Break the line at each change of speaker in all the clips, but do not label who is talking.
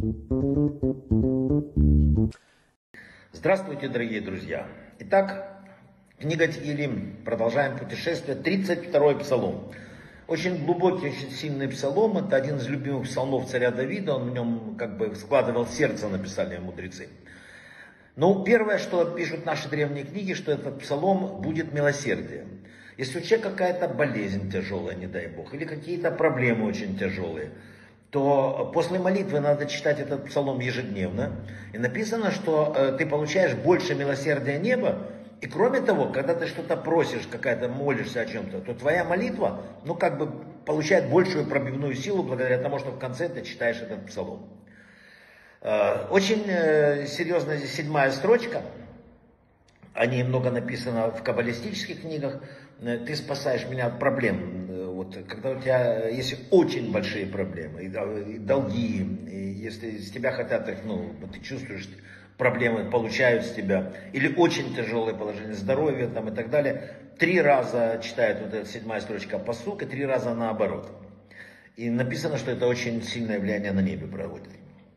Здравствуйте, дорогие друзья! Итак, книга Тилим, продолжаем путешествие, 32-й псалом. Очень глубокий, очень сильный псалом, это один из любимых псалмов царя Давида, он в нем как бы складывал сердце, написали мудрецы. Но первое, что пишут наши древние книги, что этот псалом будет милосердием. Если у человека какая-то болезнь тяжелая, не дай бог, или какие-то проблемы очень тяжелые, то после молитвы надо читать этот псалом ежедневно. И написано, что ты получаешь больше милосердия неба. И кроме того, когда ты что-то просишь, какая-то молишься о чем-то, то твоя молитва, получает большую пробивную силу благодаря тому, что в конце ты читаешь этот псалом. Очень серьезная здесь 7-я строчка. О ней много написано в каббалистических книгах. Ты спасаешь меня от проблем. Вот, когда у тебя есть очень большие проблемы, и долги, и если с тебя хотят, ты чувствуешь, проблемы получают с тебя, или очень тяжелое положение здоровья и так далее, 3 раза читает вот эта 7-я строчка пасук, и 3 раза наоборот. И написано, что это очень сильное влияние на небе проводит.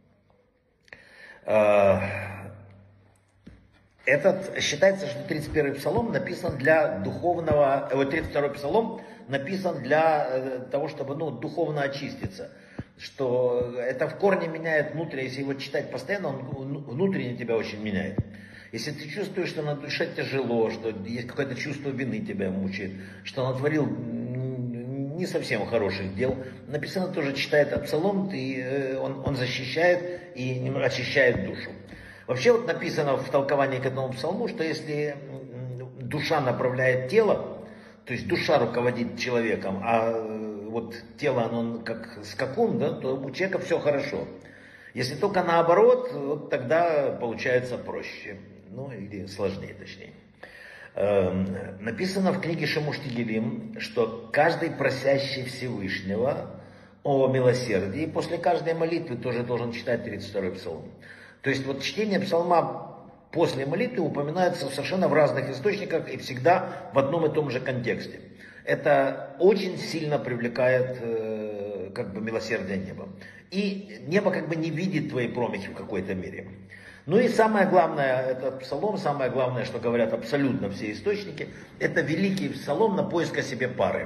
Считается, что 31-й псалом написан для духовного, 32-й псалом написан для того, чтобы духовно очиститься. Что это в корне меняет внутренне, если его читать постоянно, он внутренне тебя очень меняет. Если ты чувствуешь, что на душе тяжело, что есть какое-то чувство вины тебя мучает, что натворил не совсем хороших дел, написано тоже, читая этот псалом, он защищает и очищает душу. Вообще написано в толковании к этому псалму, что если душа направляет тело, то есть душа руководит человеком, а тело, оно как скакун, то у человека все хорошо. Если только наоборот, тогда получается проще, или сложнее точнее. Написано в книге Шемуш Тегилим, что каждый просящий Всевышнего о милосердии после каждой молитвы тоже должен читать 32-й псалом. То есть чтение псалма после молитвы упоминается совершенно в разных источниках и всегда в одном и том же контексте. Это очень сильно привлекает милосердие неба. И небо не видит твои промахи в какой-то мере. И самое главное, этот псалом, самое главное, что говорят абсолютно все источники, это великий псалом на поиск о себе пары.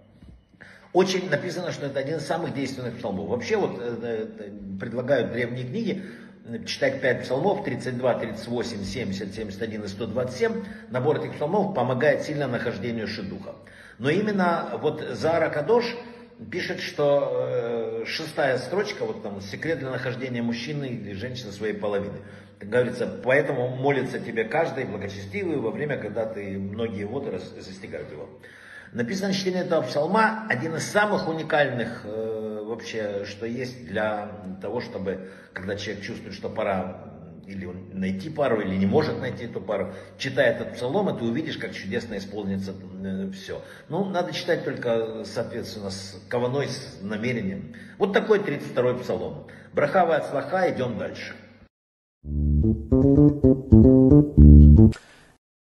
Очень написано, что это один из самых действенных псалмов. Вообще предлагают древние книги читать 5 псалмов, 32, 38, 70, 71 и 127. Набор этих псалмов помогает сильно нахождению шедуха. Но именно Заар Кадош пишет, что 6-я строчка, секрет для нахождения мужчины или женщины своей половины. Как говорится, поэтому молится тебе каждый благочестивый во время, когда ты многие воды застигают его. Написано чтение этого псалма один из самых уникальных вообще, что есть для того, чтобы, когда человек чувствует, что пора или найти пару, или не может найти эту пару, читая этот псалом, и ты увидишь, как чудесно исполнится все. Надо читать только, соответственно, с каваной, с намерением. Вот такой 32-й псалом. Браха ва ацлаха, идем дальше.